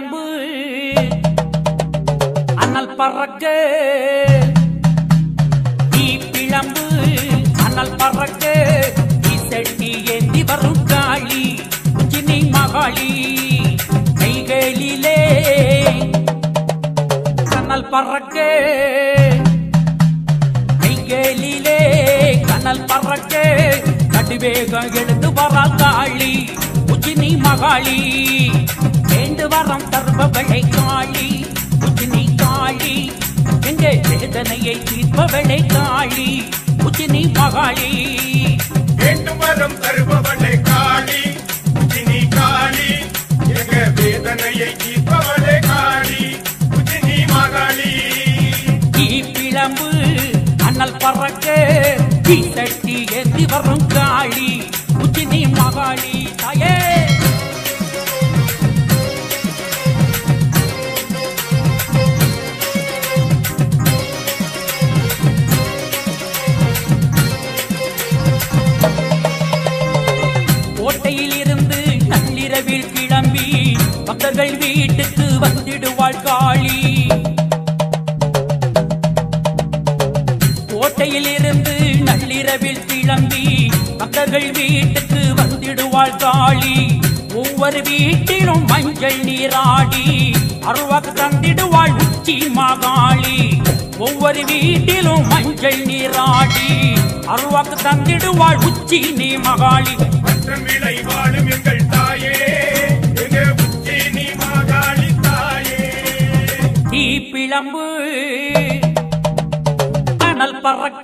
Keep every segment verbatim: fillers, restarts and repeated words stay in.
பிளம்பு அனல் பறக்க தீ பிளம்பு அனல் பறக்க தீ செட்டி ஏந்தி வரும் காளி உச்சினி மகாளி கைகளிலே கனல் பறக்க கைகளிலே கனல் பறக்க கடுவேகம் எழுந்து வரா காளி உச்சினி மகாளி வேண்டு வரம் தருபவளை காளி உச்சினி காளி எங்க வேதனையை தீர்ப்பவளை காளி உச்சினி மகாளி வேண்டு வரம் தருபவளை காளி உச்சினி காளி எங்க வேதனையை தீர்ப்பவளை காளி உச்சினி மகாளி தீ பிளம்பு அனல் பறக்க தீ தட்டி ஏந்தி வரும் காளி உச்சினி மகாளி தாயே கோட்டையில் இருந்து நள்ளிரவில் கிளம்பி பக்தர்கள் வீட்டுக்கு வந்திடுவாள் காளி கோட்டையில் இருந்து நள்ளிரவில் கிளம்பி பக்தர்கள் வீட்டுக்கு வந்திடுவாள் காளி ஒவ்வொரு வீட்டிலும் மஞ்சள் நீராடி அருவாக்கு தந்திடுவாள் உச்சி மகாளி ஒவ்வொரு வீட்டிலும் மஞ்சள் நீராடி அருவாக்கு தந்திடுவாள் உச்சி நீ மகாளி விளை வாழும் எங்கள் தாயே எங்க உச்சி நீ மகாளி தாயே தீ பிளம்பு அனல் பறக்க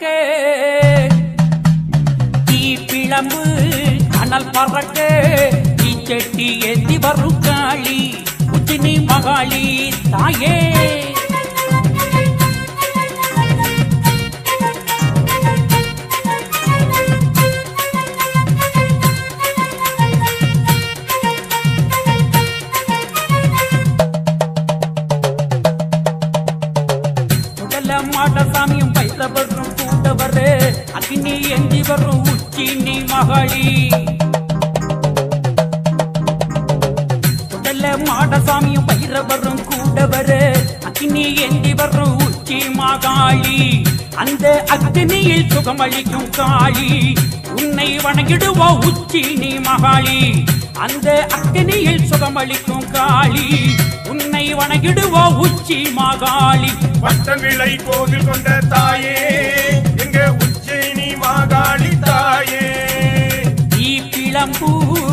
தீ பிளம்பு அனல் பறக்க தீ செட்டி ஏந்தி வரும் காளி உச்சினி மகாளி தாயே மாடசாமியும் பைரவரும் கூட்டவரு அக்னி ஏந்தி வரும் உச்சி நீ மகாளி உடல மாடசாமியும் பைரவரும் கூட்டவரு அக்னி ஏந்தி வரும் உச்சி மகாளி அந்த அக்னியில் சுகமளிக்கும் காளி உன்னை வணங்கிடுவோ உச்சி நீ மகாளி அந்த அக்னியில் சுகமளிக்கும் காளி உன்னை வணங்கிடுவோ உச்சி மகாளி பட்டம் விளை கோவில் கொண்ட தாயே எங்க உச்சி நீ மகாளி தாயே தீ பிளம்பு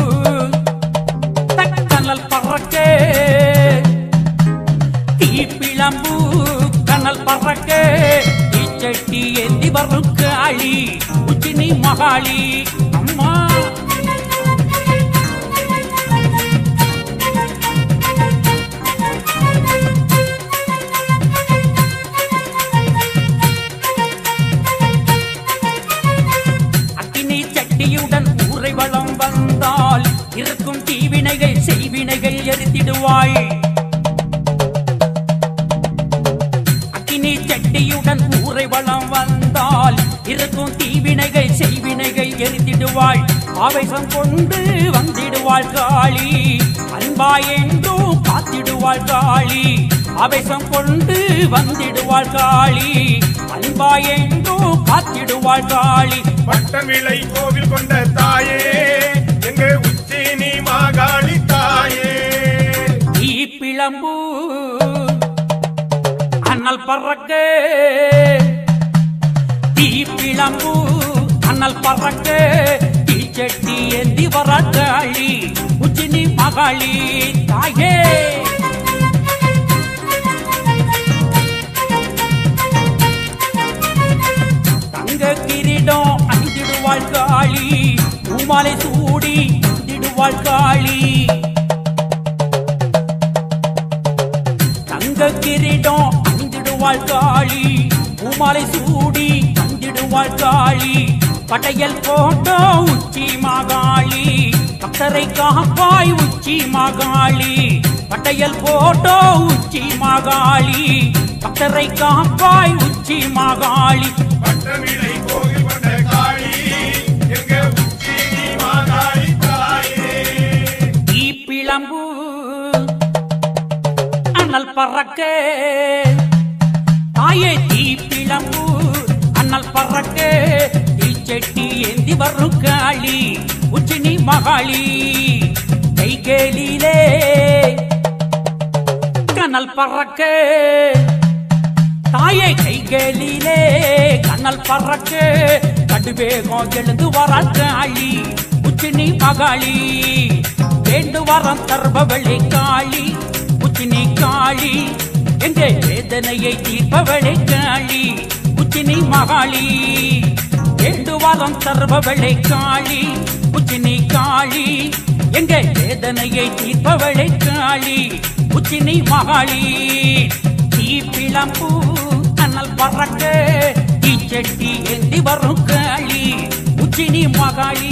கனல் பறக்க தீ பிளம்பு கனல் பறக்க தீ செட்டி ஏந்தி வரும் காளி உச்சினி மகாளி அம்மா ஊரை வளம் வந்தால் இருக்கும் தீவினைகள் செய்வினைகள் எரித்திடுவாள் அக்கினி சட்டியுடன் ஊரை வளம் வந்தால் இருக்கும் தீவினைகள் செய்வினைகள் எரித்திடுவாள் ஆவேசம் கொண்டு வந்திடுவாள் காளி அன்பாய் என்றோ காத்திடுவாள் காளி ஆவேசம் கொண்டு வந்திடுவாள் காளி அன்பாய் என்றோ காத்திடுவாள் காளி பட்டம் விளை கோவில் கொண்ட தாயே எங்க உச்சி நீ மகாளி தாயே தீ பிளம்பு அனல் பறக்க தீ பிளம்பு அனல் பறக்க தீ செட்டி ஏந்தி வர காளி உச்சினி மகாளி தாயே கிரீடம் அணிந்திடுவாள் காளி பூமாலை சூடி அணிந்திடுவாள் காளி தங்க கிரீடம் அணிந்திடுவாள் காளி பூமாலை சூடி அணிந்திடுவாள் காளி படையல் போட்டோ உச்சி மகாளி பக்தரை காப்பாய் உச்சி மகாளி படையல் போட்டோ உச்சி மகாளி பக்தரை காப்பாய் உச்சி மகாளி பட்டமிழை கோவில் கொண்ட காளி எங்க உச்சி நீ மகாளி தாயே தீ பிளம்பு பறக்க தாயே தீப்பிளம்பு அண்ணல் பறக்க தீச்செட்டி ஏந்தி வரும் காளி உச்சினி மகாளி கைகேலிலே கனல் பறக்க தாயை கைகேலிலே கண்ணல் பறக்க கடுவேகம் எழுந்து வராள் காளி உச்சினி மகாளி வேண்டு வரம் தர்பவளை காளி உச்சினி காளி எங்கே வேதனையை தீர்ப்பவளை காளி உச்சினி மகாளி வேண்டு வரம் தர்பவளை காளி உச்சினி காளி எங்கே வேதனையை தீர்ப்பவளை காளி உச்சினி மகாளி தீப்பிளம்பூ அனல் பறக்க தீச்செட்டி ஏந்தி வரும் காளி உச்சினி மகாளி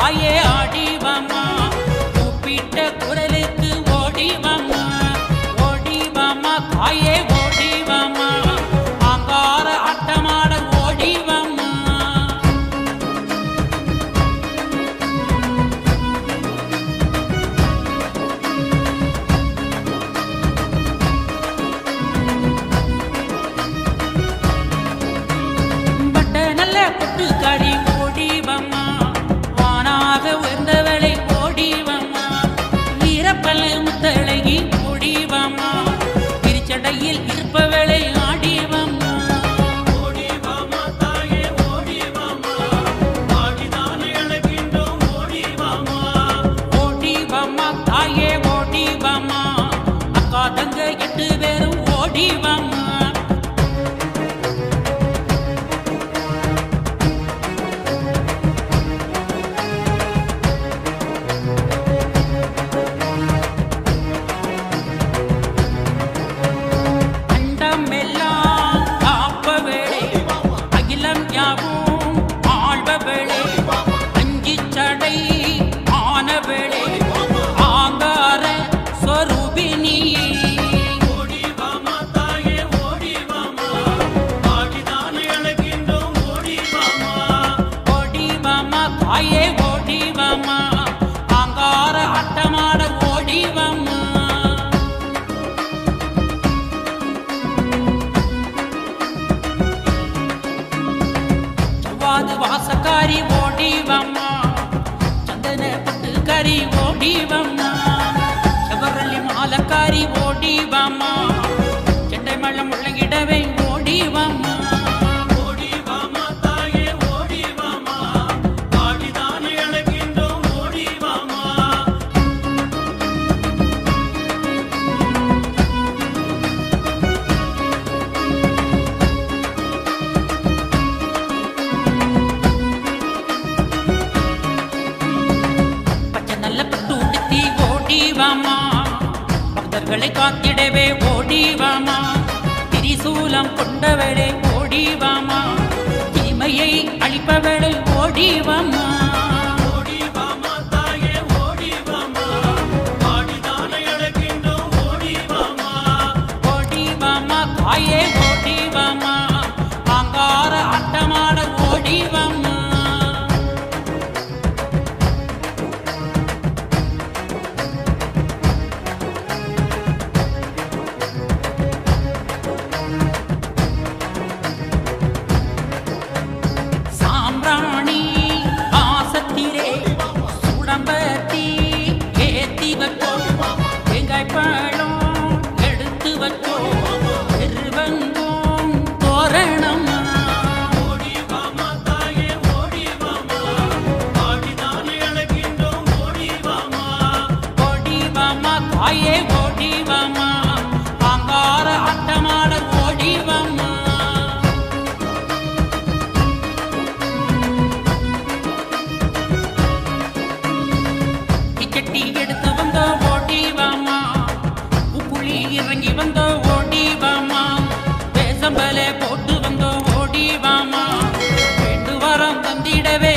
தாயே ஆடிவாமா கூப்பிட்ட குரலுக்கு ஓடிவாமா ஓடிவாமா தாயே ஓடிவாமா ஆங்கார ஆட்டமாட ஓடிவாமா கறி ஓடிவம்மா வானாக உயர்ந்தவளை ஓடிவம்மா வீரப்பல முத்தழகி ஓடிவம்மா திருச்சடையில் இருப்பவளை ஆடிவம்மா ஓடிவம்மா தாயே ஓடிவம்மா ஆடிதானே அழைக்கின்றோம் ஓடிவம்மா ஓடிவம்மா தாயே ஓடிவம்மா அக்கா தங்க எட்டு பேரும் ஓடிவம்மா தாயே ஓடிவாமா ஆங்கார ஆட்டமாட ஓடிவாமா செவ்வாது வாசக்காரி ஓடிவாமா சந்தன பட்டு கறி ஓடிவாமா செவரளி மாலக்காரி ஓடிவாமா செண்டை மள்ளம் முழங்கிடவை ஓடிவாமா பக்தர்களை காத்திடவே ஓடிவாமா திரிசூலம் கொண்டவளே ஓடிவாமா தீமையை அழிப்பவளை ஓடிவாமா ஓடிவாமா தாயே ஓடிவாமா ஆடிதானே அழைக்கின்றோம் ஓடிவாமா ஓடிவாமா தாயே ஓடிவாமா ஆங்கார ஆட்டமாட ஓடிவாமா எடுத்து வச்சோ திருவங்கும் தோரணம் ஓடிவாமா தாயே ஓடிவாமா ஆடிதானே அழைக்கின்றோம் ஓடிவாமா ஓடிவாமா தாயே ஓடிவாமா ஆங்கார ஆட்டமாட ஓடிவாமா டிக்கெட்டி எடுத்து வந்த ஓடிவாமா இறங்கி வந்தோ ஓடிவாமா வேசம்பலே போட்டு வந்தோ ஓடிவாமா வேண்டு வரம் தந்திடவே